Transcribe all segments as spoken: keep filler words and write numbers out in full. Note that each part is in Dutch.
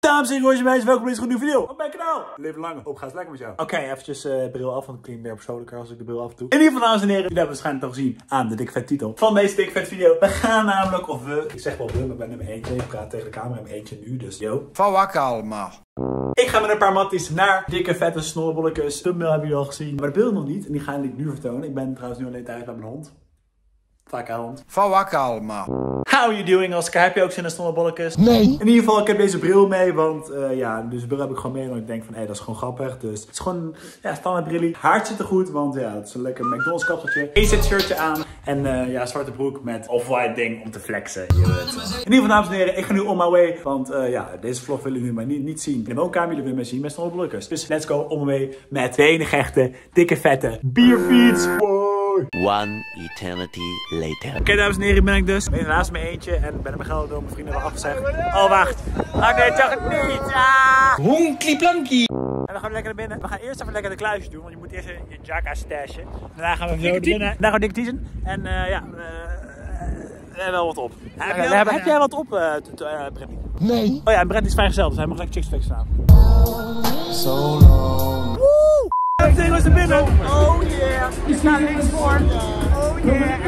Dames en heren, meisjes, welkom bij deze nieuwe video op mijn kanaal. Leven lang, op gaat lekker met jou. Oké, okay, eventjes uh, bril af, want het klinkt meer persoonlijker als ik de bril af doe. In ieder geval, dames en heren, jullie hebben waarschijnlijk al gezien aan de dikke vet titel van deze dikke vet video. We gaan namelijk, of we, ik zeg wel we, maar ik ben nummer eentje. Ik praat tegen de camera, mijn eentje nu, dus yo. Van wakker allemaal. Ik ga met een paar matties naar dikke vette snorbolletjes. Thumbnail hebben jullie al gezien, maar de beelden nog niet. En die ga ik nu vertonen. Ik ben trouwens nu alleen thuis bij mijn hond. Vaak aan hond. Van wakker allemaal. How are you doing, Oscar? Heb je ook zin in snorbolletjes? Nee. In ieder geval, ik heb deze bril mee, want uh, ja, deze bril heb ik gewoon mee. Want ik denk van, hé, hey, dat is gewoon grappig. Dus het is gewoon, ja, standaard brillie. Haart zit er goed, want ja, het is een lekker McDonald's kapseltje. Een zit shirtje aan en uh, ja, zwarte broek met off-white ding om te flexen. Je weet het. In ieder geval, dames en heren, ik ga nu on my way. Want uh, ja, deze vlog willen jullie maar niet, niet zien. In de woonkamer, jullie willen mij zien met snorbolletjes. Dus let's go on my way met de enige echte, dikke vette bierfiets. Wow. One eternity later. Oké, okay, dames en heren, ben ik dus. Ik ben helaas mijn eentje en ben in mijn geld door mijn vrienden wel afgezegd. Oh, wacht. Oh nee, toch het niet. Ah. Honklie plankie. En dan gaan we lekker naar binnen. We gaan eerst even lekker de kluisjes doen, want je moet eerst je jacka stashen. Daarna gaan we zo naar binnen. Daarna gaan we dikke teasen. En uh, ja, we uh, hebben wel wat op. Heb, je, heb, heb jij wat op, uh, uh, Brenny? Nee. Oh ja, en Brent is vrijgezel, dus hij mag lekker chicks fix staan. So long. Woe! Dames en heren, naar binnen. Oh yeah. Je staat links voor. Oh yeah.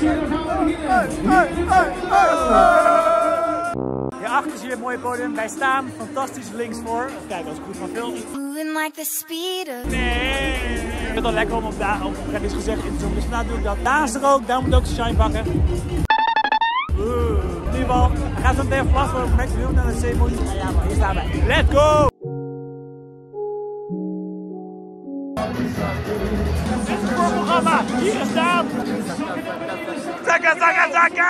Hierachter zie je het mooie podium. Wij staan fantastisch links voor. Even kijken als ik goed van film. Nee. Ik vind het wel lekker om op daar, op Brent is gezegd in te zoomen. Dus vandaar doe ik dat. Daar is er ook. Daar moet ook zijn shine pakken. Uh, in ieder geval, hij gaat zo meteen plassen over Max Hill naar de ceremonie. Nou ja, maar hier staan wij. Let's go! Dit is voor het programma. Hier is staan. Zakka, zakka, zakka!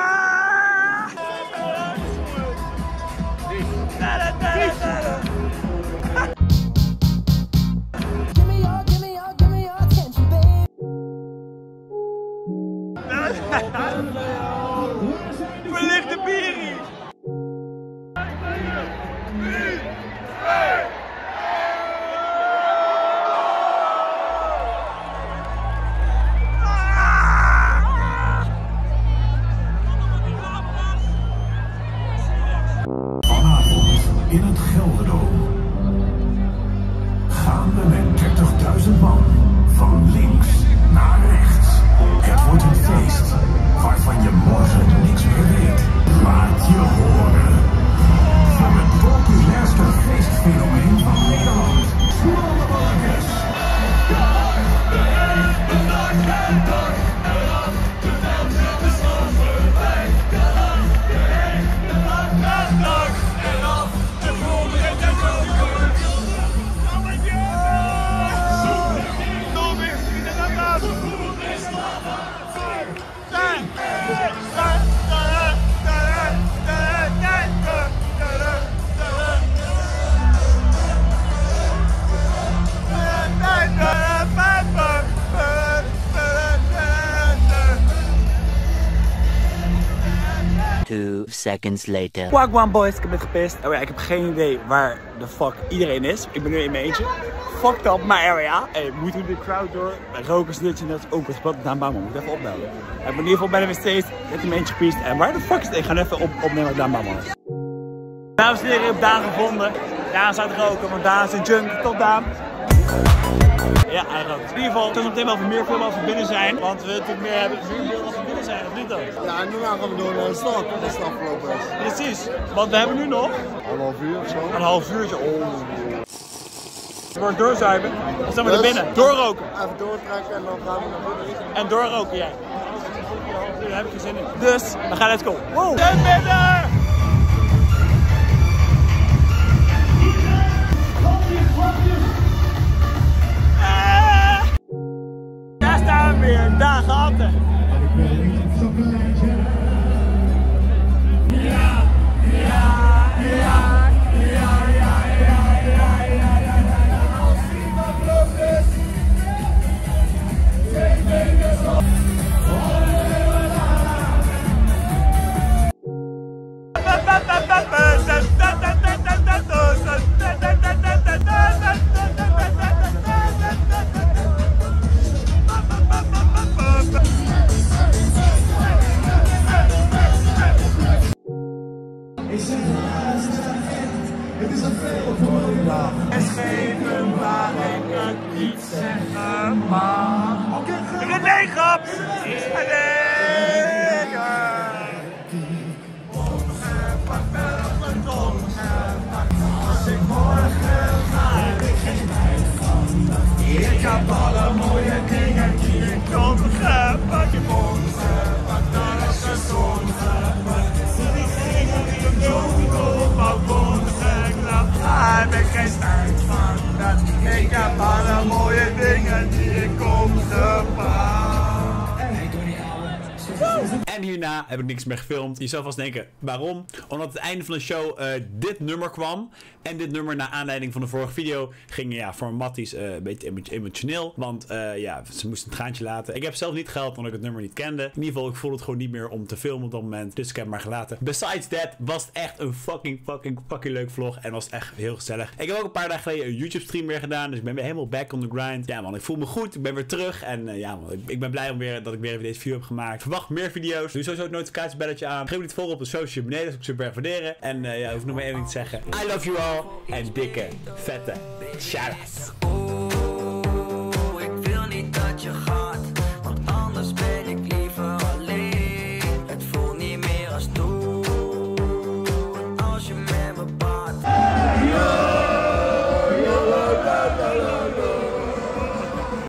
Verlichte bierie! In het Gelderdoom gaan we met dertigduizend man van links naar rechts. Het wordt een feest waarvan je morgen niks meer weet. Laat je horen van het populairste feestfenomeen van Nederland. Snorbolletjes. Two seconds later. Wagwan boys, ik ben gepist. Oh ja, ik heb geen idee waar de fuck iedereen is. Ik ben nu in mijn eentje. Fucked up my area. Hey, moeten we de crowd door? Roken, snitchen, dat is ook een spot. Daan Bouwman, moet ik even opbellen. Ik ben in ieder geval bij de steeds. Ik heb in mijn eentje gepiest. En waar de fuck is het? Ik ga even op, opnemen met Daan Bouwman. Dames en heren, ik heb Daan gevonden. Daan staat roken, want Daan is een junk. Top Daan. Ja, hij rookt. In ieder geval, we meteen wel even meer filmen als we binnen zijn. Want we natuurlijk meer hebben meer beelden als we binnen zijn, of niet dan? Ja, en daarna gaan we door naar de stad. Dat is de afgelopen is. Precies, want we hebben nu nog Een half uur of zo. een half uurtje. Oh. We worden doorzuipen, dan zijn we naar binnen. Doorroken. Even doortrekken en dan gaan we naar binnen. En doorroken, jij. Daar heb ik geen zin in. Dus, we gaan let's go. Wow. Naar binnen! Daar staan we weer, daar gaat het. Ja, ja, ja, ja, ja, ja, ja, Het is een veel te mooie dag. Er is geen waar ik het niet zeggen mag. René Gaps! René! Als ik morgen ga, heb ik geen spijt van. Ik heb alle mooie dingen die ik nodig heb. Wat je morgen, wat naar is gezond. Die dingen die ik doe, op mijn morgen knap. Daar heb ik geen spijt van. Ik heb alle mooie dingen die ik kom te pakken. En hierna heb ik niks meer gefilmd. Je zou vast denken, waarom? Omdat het einde van de show uh, dit nummer kwam. En dit nummer, naar aanleiding van de vorige video, ging ja, voor Matties uh, een beetje emotioneel. Want uh, ja, ze moesten een traantje laten. Ik heb zelf niet gehaald, omdat ik het nummer niet kende. In ieder geval, ik voelde het gewoon niet meer om te filmen op dat moment. Dus ik heb het maar gelaten. Besides that, was het echt een fucking, fucking, fucking leuk vlog. En was het echt heel gezellig. Ik heb ook een paar dagen geleden een YouTube stream weer gedaan. Dus ik ben weer helemaal back on the grind. Ja man, ik voel me goed. Ik ben weer terug. En uh, ja man, ik, ik ben blij om weer, dat ik weer even deze video heb gemaakt. Verwacht meer video's. Doe sowieso het notificatiebelletje aan. Geef me dit volgen op de social beneden. Dat zou ik super erg waarderen. En uh, ja, hoef nog maar één ding te zeggen. I love you all. En dikke, vette shout-outs.